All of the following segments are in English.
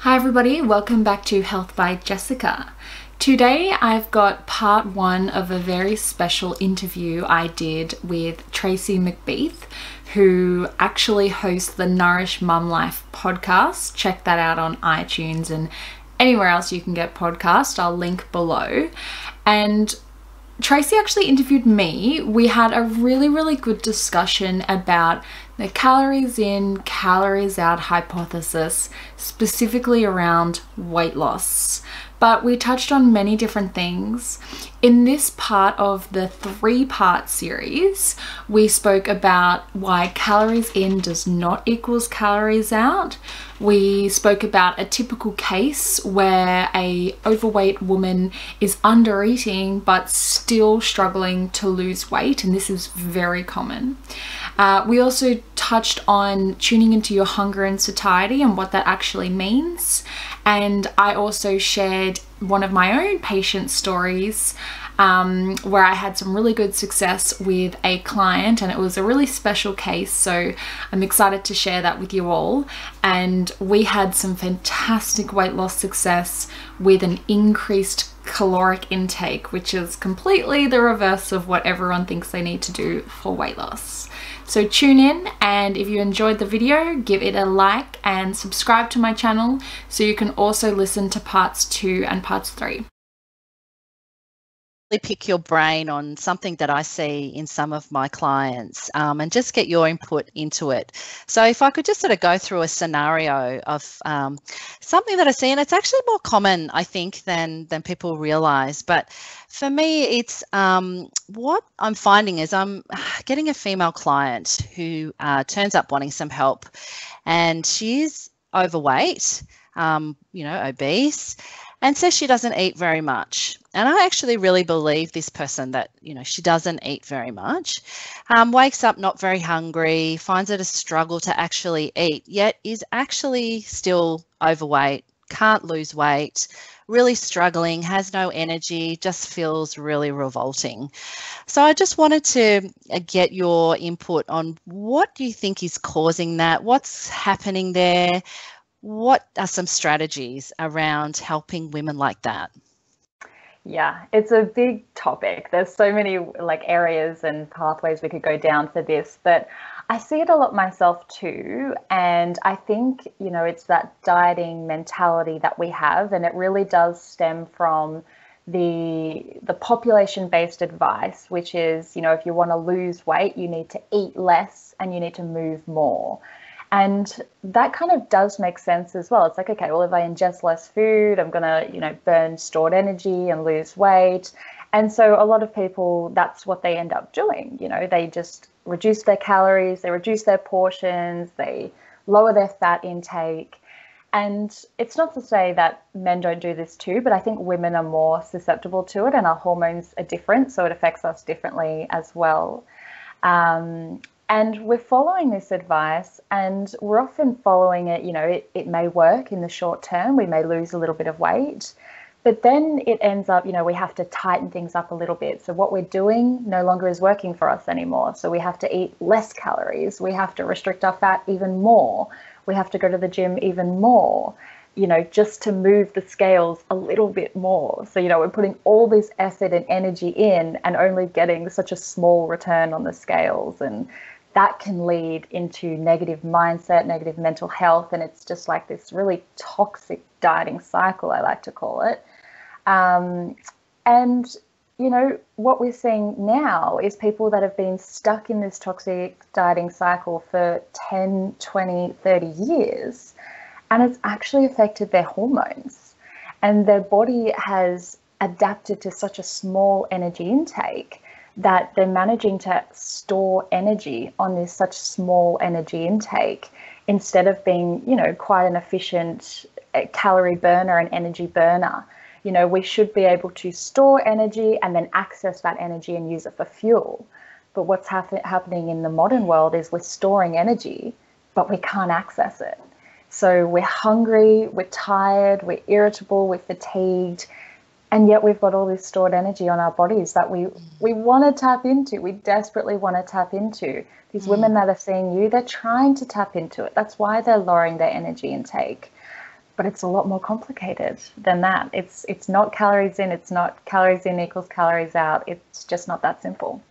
Hi everybody, welcome back to Health by Jessica. Today I've got part one of a very special interview I did with Tracy McBeath, who actually hosts the Nourish Mum Life podcast. Check that out on iTunes and anywhere else you can get podcasts. I'll link below. And Tracy actually interviewed me. We had a really good discussion about the calories in, calories out hypothesis, specifically around weight loss. But we touched on many different things. In this part of the 3-part series, we spoke about why calories in does not equals calories out. We spoke about a typical case where a overweight woman is under eating but still struggling to lose weight, and this is very common. We also touched on tuning into your hunger and satiety and what that actually means. And I also shared one of my own patient stories where I had some really good success with a client, and it was a really special case, so I'm excited to share that with you all. And we had some fantastic weight loss success with an increased caloric intake, which is completely the reverse of what everyone thinks they need to do for weight loss. So tune in, and if you enjoyed the video, give it a like and subscribe to my channel so you can also listen to parts 2 and parts 3. Pick your brain on something that I see in some of my clients and just get your input into it. So if I could just sort of go through a scenario of something that I see, and it's actually more common, I think, than people realize. But for me, it's what I'm finding is I'm getting a female client who turns up wanting some help, and she's overweight, obese, and says she doesn't eat very much. And I actually really believe this person that, she doesn't eat very much, wakes up not very hungry, finds it a struggle to actually eat, yet is actually still overweight, can't lose weight, really struggling, has no energy, just feels really revolting. So I just wanted to get your input on what do you think is causing that? What's happening there? What are some strategies around helping women like that? Yeah, it's a big topic. There's so many areas and pathways we could go down for this, but I see it a lot myself too. And I think, it's that dieting mentality that we have, and it really does stem from the population-based advice, which is, if you want to lose weight, you need to eat less and you need to move more. And that kind of does make sense as well. It's like, okay, well, if I ingest less food, I'm going to, burn stored energy and lose weight. And so a lot of people, that's what they end up doing. They just reduce their calories, they reduce their portions, they lower their fat intake. And it's not to say that men don't do this too, but I think women are more susceptible to it, and our hormones are different, so it affects us differently as well. And we're following this advice, and we're often following it, it may work in the short term, we may lose a little bit of weight, but then it ends up, we have to tighten things up a little bit. So what we're doing no longer is working for us anymore. So we have to eat less calories, we have to restrict our fat even more, we have to go to the gym even more, just to move the scales a little bit more. So, we're putting all this effort and energy in and only getting such a small return on the scales. And that can lead into negative mindset, negative mental health, and it's just like this really toxic dieting cycle, I like to call it. And, what we're seeing now is people that have been stuck in this toxic dieting cycle for 10, 20, 30 years, and it's actually affected their hormones. And their body has adapted to such a small energy intake that they're managing to store energy on this such small energy intake instead of being, quite an efficient calorie burner and energy burner. We should be able to store energy and then access that energy and use it for fuel. But what's happening in the modern world is we're storing energy, but we can't access it. So we're hungry, we're tired, we're irritable, we're fatigued, and yet we've got all this stored energy on our bodies that we want to tap into. We desperately want to tap into. These women that are seeing you, they're trying to tap into it. That's why they're lowering their energy intake. but it's a lot more complicated than that. It's not calories in, it's not calories in equals calories out. It's just not that simple.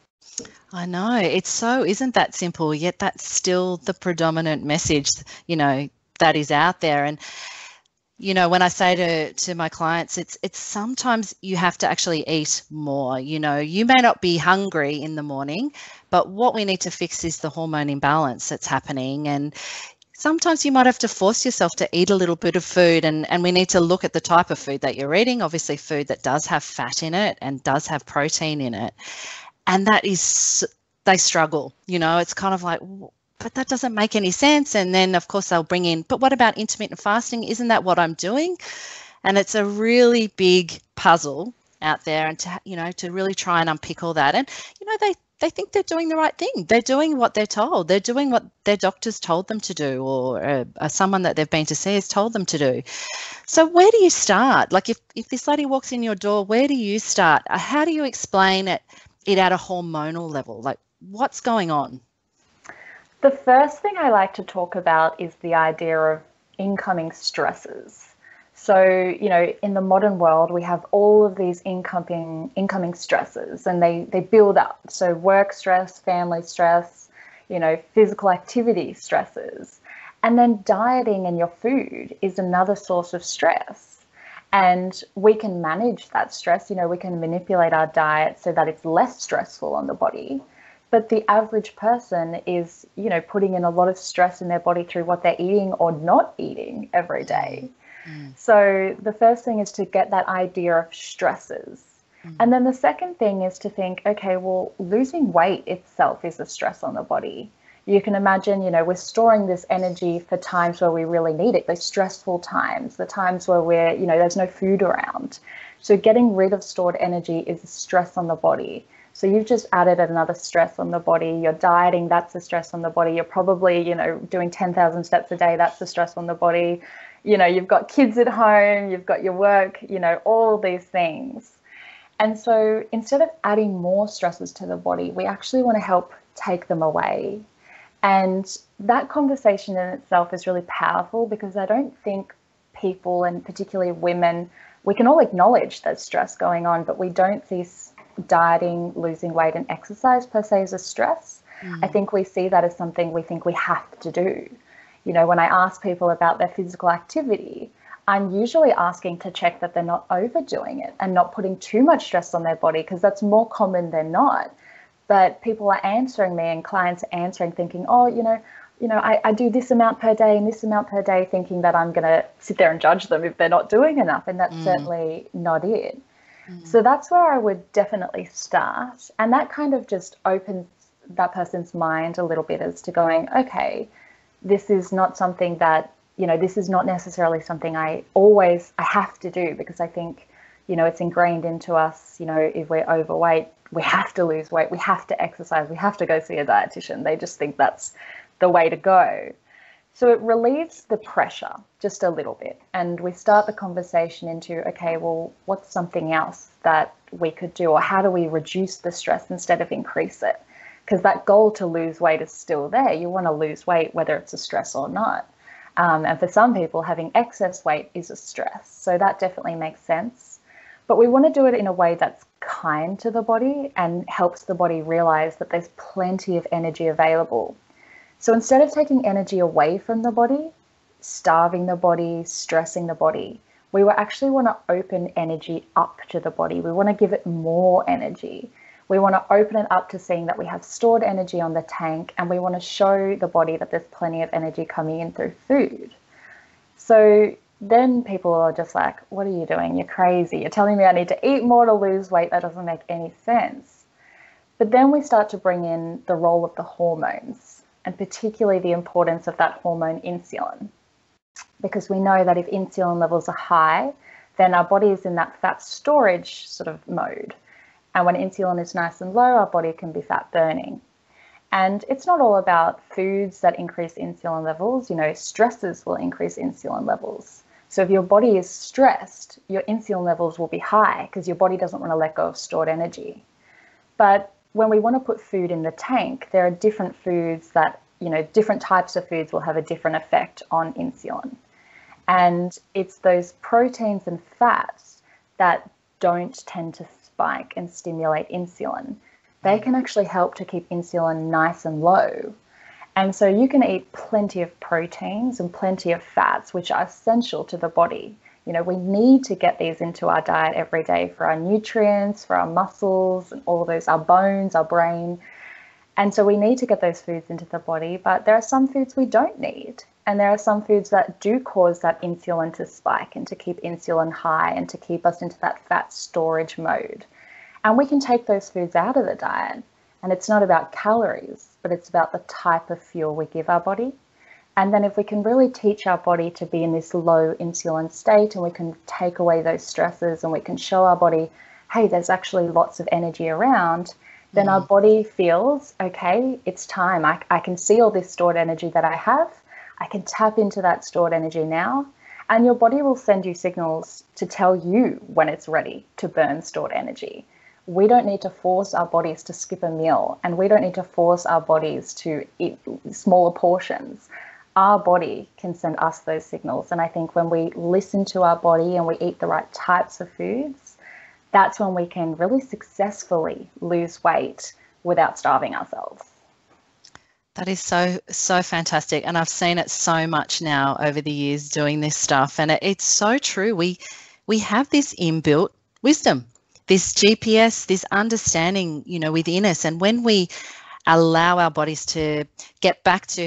I know, it's so isn't that simple, yet that's still the predominant message, that is out there. And when I say to my clients, it's sometimes you have to actually eat more. You may not be hungry in the morning, but what we need to fix is the hormone imbalance that's happening. And sometimes you might have to force yourself to eat a little bit of food, and we need to look at the type of food that you're eating. Obviously, food that does have fat in it and does have protein in it. And that is, they struggle, it's kind of like, but that doesn't make any sense. And then, of course, they'll bring in, but what about intermittent fasting? Isn't that what I'm doing? And it's a really big puzzle out there, and to really try and unpick all that. And, they think they're doing the right thing. They're doing what they're told. They're doing what their doctors told them to do, or someone that they've been to see has told them to do. So where do you start? Like if this lady walks in your door, where do you start? How do you explain it at a hormonal level? Like, what's going on? The first thing I like to talk about is the idea of incoming stresses. So, in the modern world, we have all of these incoming stresses, and they build up. So work stress, family stress, physical activity stresses. And then dieting and your food is another source of stress. And we can manage that stress. We can manipulate our diet so that it's less stressful on the body. But the average person is, putting in a lot of stress in their body through what they're eating or not eating every day. So the first thing is to get that idea of stresses. And then the second thing is to think, okay, well, losing weight itself is a stress on the body. You can imagine, we're storing this energy for times where we really need it, those stressful times, the times where there's no food around. So getting rid of stored energy is a stress on the body. So you've just added another stress on the body. You're dieting, that's a stress on the body. You're probably, doing 10,000 steps a day, that's a stress on the body. You've got kids at home, you've got your work, all these things. And so instead of adding more stresses to the body, we actually want to help take them away. And that conversation in itself is really powerful, because I don't think people, and particularly women, we can all acknowledge there's stress going on, but we don't see dieting, losing weight and exercise per se as a stress. I think we see that as something we think we have to do. When I ask people about their physical activity, I'm usually asking to check that they're not overdoing it and not putting too much stress on their body, because that's more common than not. But people are answering me, and clients are answering thinking, oh, I do this amount per day and this amount per day, thinking that I'm going to sit there and judge them if they're not doing enough. And that's certainly not it. So that's where I would definitely start. And that kind of just opens that person's mind a little bit as to going, okay, this is not something that, this is not necessarily something I have to do, because I think, it's ingrained into us, if we're overweight, we have to lose weight, we have to exercise, we have to go see a dietitian. They just think that's the way to go. So it relieves the pressure just a little bit, and we start the conversation into, okay, well, what's something else that we could do, or how do we reduce the stress instead of increase it? Because that goal to lose weight is still there. You want to lose weight whether it's a stress or not. And for some people, having excess weight is a stress. So that definitely makes sense. But we want to do it in a way that's kind to the body and helps the body realize that there's plenty of energy available. So instead of taking energy away from the body, starving the body, stressing the body, we will actually want to open energy up to the body. We want to give it more energy. We want to open it up to seeing that we have stored energy on the tank, and we want to show the body that there's plenty of energy coming in through food. So then people are just like, what are you doing? You're crazy. You're telling me I need to eat more to lose weight. That doesn't make any sense. But then we start to bring in the role of the hormones, and particularly the importance of that hormone insulin. Because we know that if insulin levels are high, then our body is in that fat storage sort of mode. And when insulin is nice and low, our body can be fat burning. And it's not all about foods that increase insulin levels. Stresses will increase insulin levels. So if your body is stressed, your insulin levels will be high because your body doesn't want to let go of stored energy. But when we want to put food in the tank, there are different foods that, different types of foods will have a different effect on insulin. And it's those proteins and fats that don't tend to spike and stimulate insulin. They can actually help to keep insulin nice and low. And so you can eat plenty of proteins and plenty of fats, which are essential to the body. You know, we need to get these into our diet every day for our nutrients, for our muscles, and all of those, our bones, our brain. And so we need to get those foods into the body, but there are some foods we don't need. And there are some foods that do cause that insulin to spike and to keep insulin high and to keep us into that fat storage mode. And we can take those foods out of the diet. And it's not about calories, but it's about the type of fuel we give our body. And then if we can really teach our body to be in this low insulin state, and we can take away those stresses, and we can show our body, hey, there's actually lots of energy around, then our body feels, okay, it's time. I can see all this stored energy that I have. I can tap into that stored energy now. And your body will send you signals to tell you when it's ready to burn stored energy. We don't need to force our bodies to skip a meal, and we don't need to force our bodies to eat smaller portions. Our body can send us those signals. And I think when we listen to our body and we eat the right types of foods, that's when we can really successfully lose weight without starving ourselves. That is so fantastic. And I've seen it so much now over the years doing this stuff. And it's so true. We have this inbuilt wisdom, this GPS, this understanding, you know, within us. And when we allow our bodies to get back to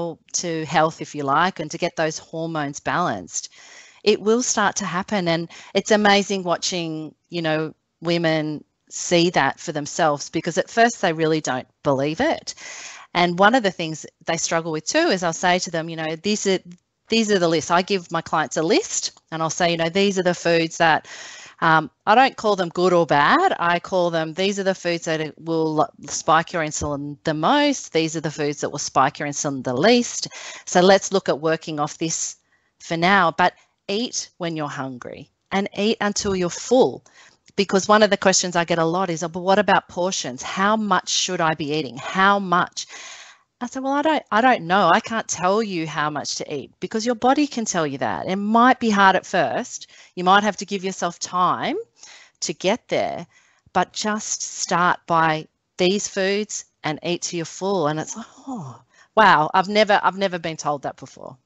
health, if you like, and to get those hormones balanced, it will start to happen. And it's amazing watching, you know, women see that for themselves, because at first they really don't believe it. And one of the things they struggle with too is I'll say to them, you know, these are the lists. I give my clients a list, and I'll say, you know, these are the foods that I don't call them good or bad. I call them, these are the foods that will spike your insulin the most. These are the foods that will spike your insulin the least. So let's look at working off this for now. But eat when you're hungry and eat until you're full. Because one of the questions I get a lot is, but what about portions? How much should I be eating? How much? I said, well, I don't know. I can't tell you how much to eat, because your body can tell you that. It might be hard at first. You might have to give yourself time to get there, but just start by these foods and eat till you're full. And it's like, oh, wow, I've never been told that before.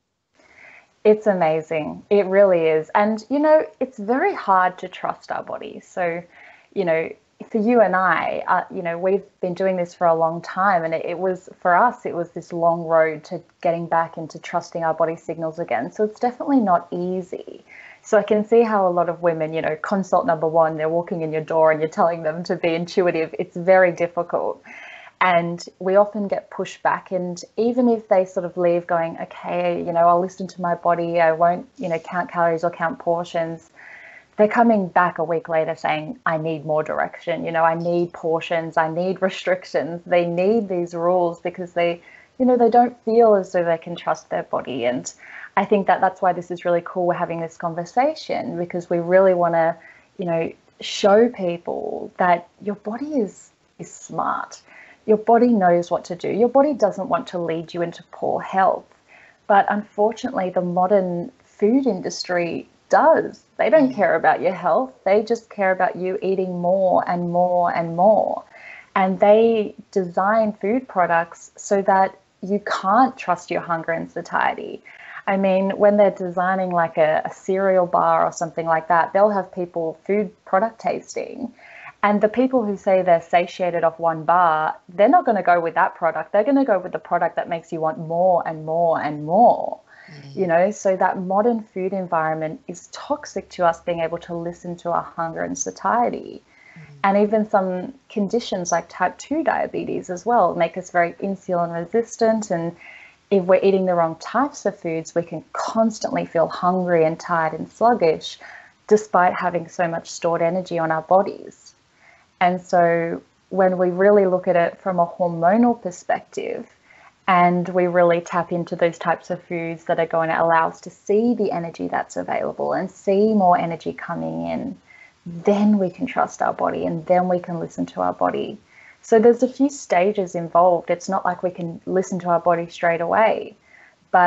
It's amazing. It really is. And, you know, it's very hard to trust our body. So, you know, for you and I, you know, we've been doing this for a long time. And it was, for us, it was this long road to getting back into trusting our body signals again. So it's definitely not easy. So I can see how a lot of women, you know, consult number one, they're walking in your door and you're telling them to be intuitive. It's very difficult. And we often get pushed back. And even if they sort of leave going, okay, you know, I'll listen to my body, I won't, you know, count calories or count portions, they're coming back a week later saying, I need more direction, you know, I need portions, I need restrictions. They need these rules because they, you know, they don't feel as though they can trust their body. And I think that that's why this is really cool. We're having this conversation, because we really want to, you know, show people that your body is smart. Your body knows what to do. Your body doesn't want to lead you into poor health. But unfortunately, the modern food industry does. They don't care about your health. They just care about you eating more and more and more. And they design food products so that you can't trust your hunger and satiety. I mean, when they're designing like a cereal bar or something like that, they'll have people food product tasting. And the people who say they're satiated off one bar, they're not going to go with that product. They're going to go with the product that makes you want more and more and more. You know, so that modern food environment is toxic to us being able to listen to our hunger and satiety. And even some conditions like type 2 diabetes as well make us very insulin resistant. And if we're eating the wrong types of foods, we can constantly feel hungry and tired and sluggish, despite having so much stored energy on our bodies. And so when we really look at it from a hormonal perspective, and we really tap into those types of foods that are going to allow us to see the energy that's available and see more energy coming in, then we can trust our body, and then we can listen to our body. So there's a few stages involved. It's not like we can listen to our body straight away, but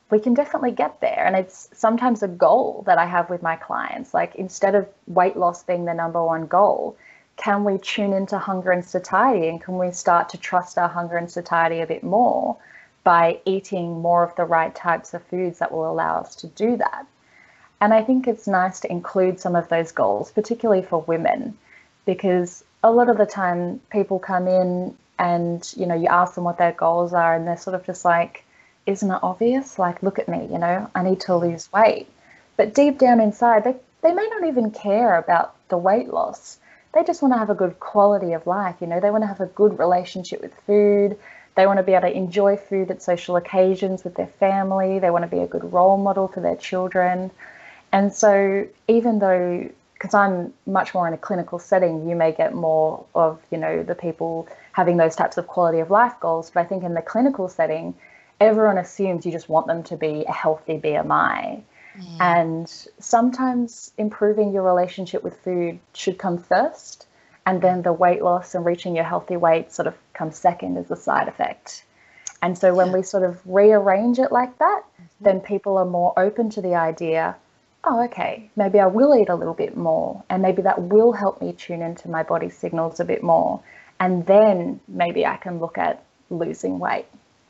we can definitely get there. And it's sometimes a goal that I have with my clients. Like, instead of weight loss being the number one goal, can we tune into hunger and satiety, and can we start to trust our hunger and satiety a bit more by eating more of the right types of foods that will allow us to do that? And I think it's nice to include some of those goals, particularly for women, because a lot of the time people come in and, you know, you ask them what their goals are and they're sort of just like, isn't it obvious? Like, look at me, you know, I need to lose weight. But deep down inside, they may not even care about the weight loss. They just want to have a good quality of life. You know, they want to have a good relationship with food. They want to be able to enjoy food at social occasions with their family. They want to be a good role model for their children. And so even though, because I'm much more in a clinical setting, you may get more of, you know, the people having those types of quality of life goals. But I think in the clinical setting, everyone assumes you just want them to be a healthy BMI. And sometimes improving your relationship with food should come first, and then the weight loss and reaching your healthy weight sort of comes second as a side effect. And so when we sort of rearrange it like that, then people are more open to the idea, oh, okay, maybe I will eat a little bit more, and maybe that will help me tune into my body signals a bit more. And then maybe I can look at losing weight.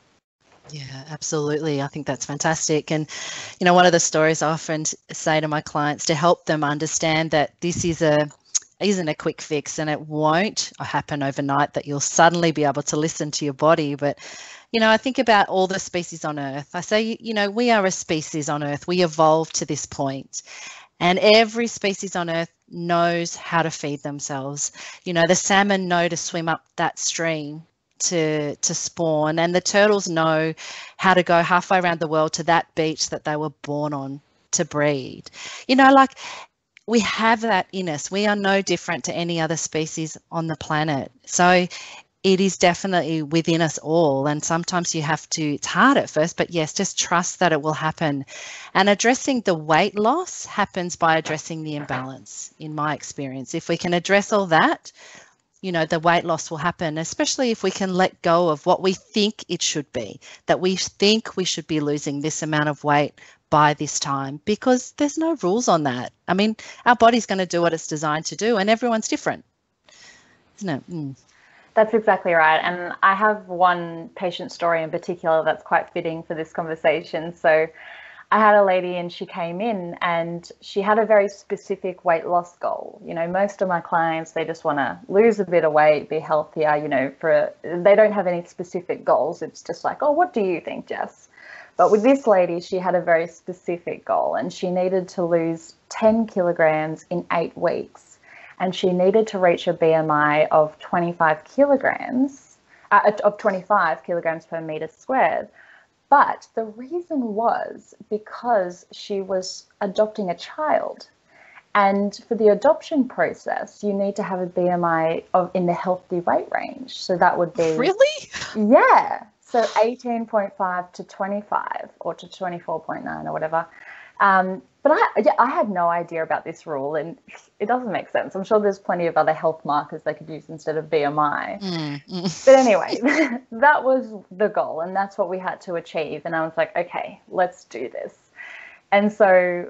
Yeah, absolutely. I think that's fantastic. And, you know, one of the stories I often say to my clients to help them understand that this isn't a quick fix, and it won't happen overnight that you'll suddenly be able to listen to your body. But, you know, I think about all the species on Earth. I say, you know, we are a species on Earth. We evolved to this point. And every species on Earth knows how to feed themselves. You know, the salmon know to swim up that stream to spawn, and the turtles know how to go halfway around the world to that beach that they were born on to breed. You know, like, we have that in us. We are no different to any other species on the planet. So it is definitely within us all. And sometimes you have to, it's hard at first, but yes, just trust that it will happen. And addressing the weight loss happens by addressing the imbalance, in my experience. If we can address all that, you know, the weight loss will happen, especially if we can let go of what we think it should be, that we think we should be losing this amount of weight by this time, because there's no rules on that. I mean, our body's going to do what it's designed to do, and everyone's different, isn't it? That's exactly right. And I have one patient story in particular that's quite fitting for this conversation. So I had a lady and she came in and she had a very specific weight loss goal. You know, most of my clients, they just want to lose a bit of weight, be healthier, you know, they don't have any specific goals. It's just like, oh, what do you think, Jess? But with this lady, she had a very specific goal, and she needed to lose 10 kilograms in 8 weeks. And she needed to reach a BMI of 25 kilograms per meter squared. But the reason was because she was adopting a child. And for the adoption process, you need to have a BMI in the healthy weight range. So that would be... Really? Yeah. So 18.5 to 25 or to 24.9 or whatever. But I had no idea about this rule, and it doesn't make sense. I'm sure there's plenty of other health markers they could use instead of BMI. But anyway, that was the goal, and that's what we had to achieve. And I was like, okay, let's do this. And so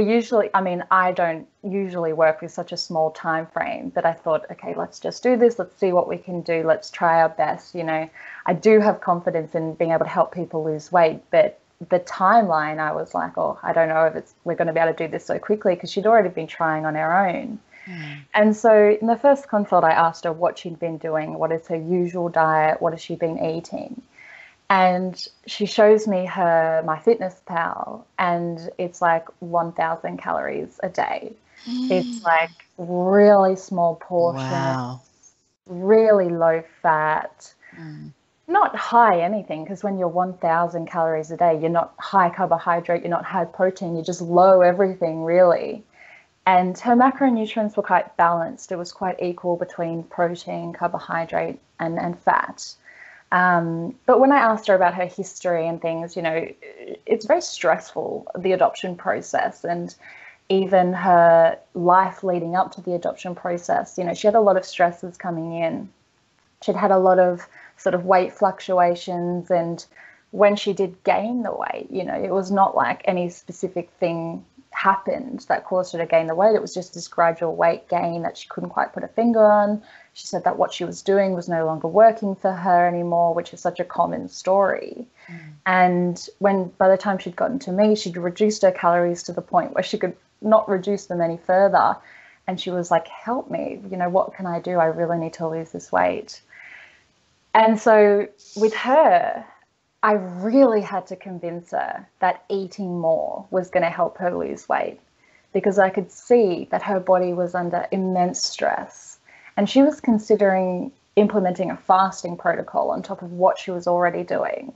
I don't usually work with such a small time frame, but I thought, okay, let's just do this. Let's see what we can do. Let's try our best. You know, I do have confidence in being able to help people lose weight, but the timeline, I was like, oh, I don't know if we're going to be able to do this so quickly, because she'd already been trying on her own. And so in the first consult, I asked her what she'd been doing, what is her usual diet, what has she been eating? And she shows me my MyFitnessPal, and it's like 1,000 calories a day. It's like really small portion, really low fat, not high anything, because when you're 1,000 calories a day, you're not high carbohydrate, you're not high protein, you're just low everything, really. And her macronutrients were quite balanced. It was quite equal between protein, carbohydrate, and fat. But when I asked her about her history and things, you know, it's very stressful, the adoption process, and even her life leading up to the adoption process. You know, she had a lot of stresses coming in. She'd had a lot of sort of weight fluctuations and when she did gain the weight, you know, it was not like any specific thing happened that caused her to gain the weight. It was just this gradual weight gain that she couldn't quite put a finger on. She said that what she was doing was no longer working for her anymore, which is such a common story. And by the time she'd gotten to me, she'd reduced her calories to the point where she could not reduce them any further. And she was like, help me, you know, what can I do? I really need to lose this weight. And so with her, I really had to convince her that eating more was going to help her lose weight, because I could see that her body was under immense stress. And she was considering implementing a fasting protocol on top of what she was already doing.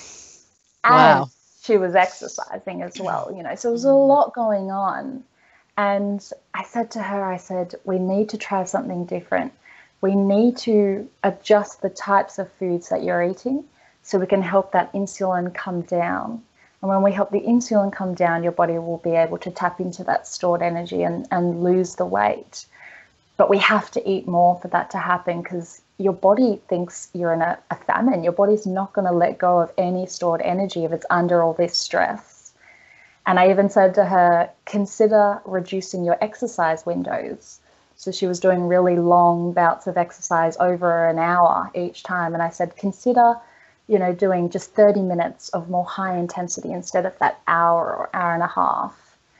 Wow. And she was exercising as well, you know, so there was a lot going on. And I said to her, we need to try something different. We need to adjust the types of foods that you're eating so we can help that insulin come down. And when we help the insulin come down, your body will be able to tap into that stored energy and lose the weight. But we have to eat more for that to happen, because your body thinks you're in a famine. Your body's not going to let go of any stored energy if it's under all this stress. And I even said to her, consider reducing your exercise windows. So she was doing really long bouts of exercise over an hour each time. And I said, consider, you know, doing just 30 minutes of more high intensity instead of that hour or hour and a half.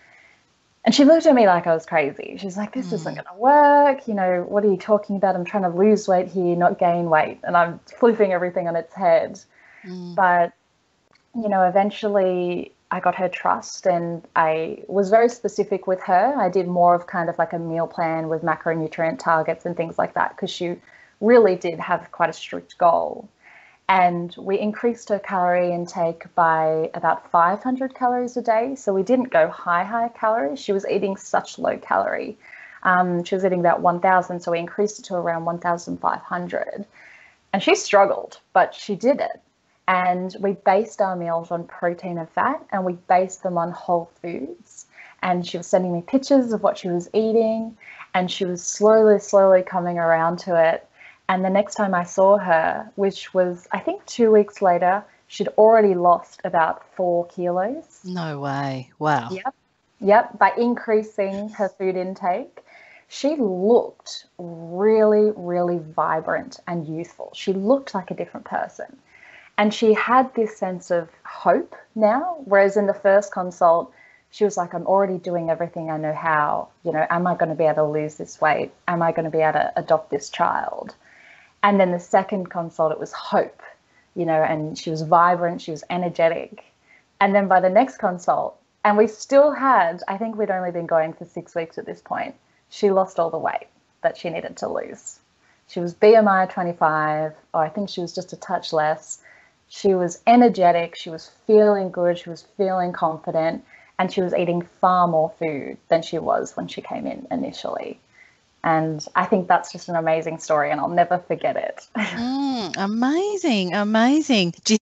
And she looked at me like I was crazy. She's like, this isn't going to work. You know, what are you talking about? I'm trying to lose weight here, not gain weight. And I'm flipping everything on its head. But, you know, eventually I got her trust, and I was very specific with her. I did more of kind of like a meal plan with macronutrient targets and things like that, because she really did have quite a strict goal. And we increased her calorie intake by about 500 calories a day. So we didn't go high calories. She was eating such low calorie. She was eating about 1,000. So we increased it to around 1,500. And she struggled, but she did it. And we based our meals on protein and fat, and we based them on whole foods. And she was sending me pictures of what she was eating, and she was slowly coming around to it. And the next time I saw her, which was, I think 2 weeks later, she'd already lost about 4 kilos. No way. Wow. Yep. By increasing her food intake, she looked really vibrant and youthful. She looked like a different person. And she had this sense of hope now, whereas in the first consult, she was like, I'm already doing everything I know how. You know, am I going to be able to lose this weight? Am I going to be able to adopt this child? And then the second consult, it was hope, you know, and she was vibrant, she was energetic. And then by the next consult, and we still had, I think we'd only been going for 6 weeks at this point, she lost all the weight that she needed to lose. She was BMI 25, or I think she was just a touch less. She was energetic, she was feeling good, she was feeling confident, and she was eating far more food than she was when she came in initially. And I think that's just an amazing story, and I'll never forget it. Amazing. Do you